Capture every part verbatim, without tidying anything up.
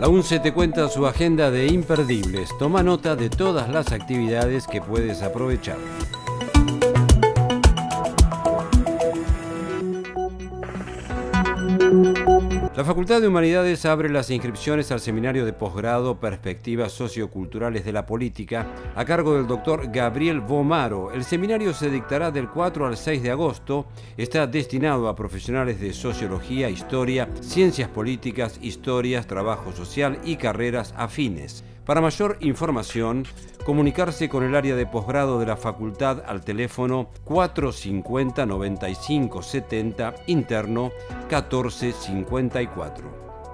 La UNCE te cuenta su agenda de imperdibles. Toma nota de todas las actividades que puedes aprovechar. La Facultad de Humanidades abre las inscripciones al seminario de posgrado Perspectivas Socioculturales de la Política a cargo del doctor Gabriel Vomaro. El seminario se dictará del cuatro al seis de agosto. Está destinado a profesionales de sociología, historia, ciencias políticas, historias, trabajo social y carreras afines. Para mayor información, comunicarse con el área de posgrado de la facultad al teléfono cuatro cincuenta, noventa y cinco setenta, interno catorce cincuenta y cuatro.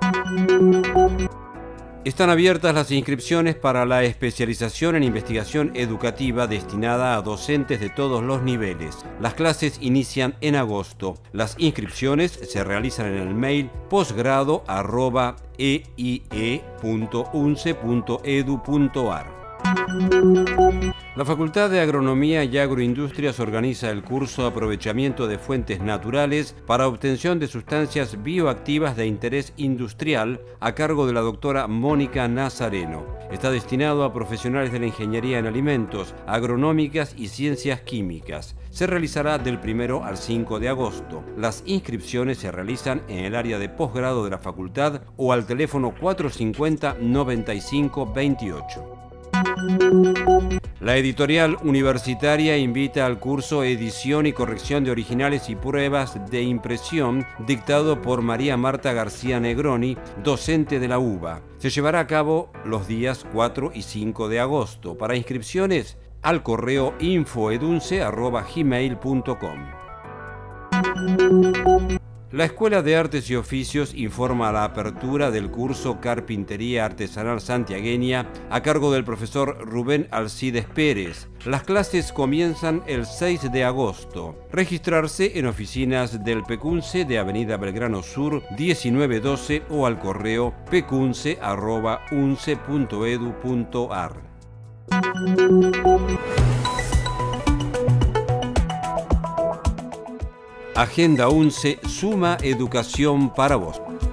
Están abiertas las inscripciones para la especialización en investigación educativa destinada a docentes de todos los niveles. Las clases inician en agosto. Las inscripciones se realizan en el mail posgrado arroba e i e punto unce punto edu punto ar. La Facultad de Agronomía y Agroindustrias organiza el curso Aprovechamiento de Fuentes Naturales para obtención de sustancias bioactivas de interés industrial a cargo de la doctora Mónica Nazareno. Está destinado a profesionales de la ingeniería en alimentos, agronómicas y ciencias químicas. Se realizará del primero al cinco de agosto. Las inscripciones se realizan en el área de posgrado de la facultad o al teléfono cuatro cincuenta, noventa y cinco veintiocho. La editorial universitaria invita al curso Edición y Corrección de Originales y Pruebas de Impresión dictado por María Marta García Negroni, docente de la U B A. Se llevará a cabo los días cuatro y cinco de agosto. Para inscripciones, al correo infoedunce arroba gmail punto com. La Escuela de Artes y Oficios informa la apertura del curso Carpintería Artesanal Santiagueña a cargo del profesor Rubén Alcides Pérez. Las clases comienzan el seis de agosto. Registrarse en oficinas del Pecunce de Avenida Belgrano Sur diecinueve doce o al correo pecunce arroba unce punto edu punto ar. Agenda UNCE, suma educación para vos.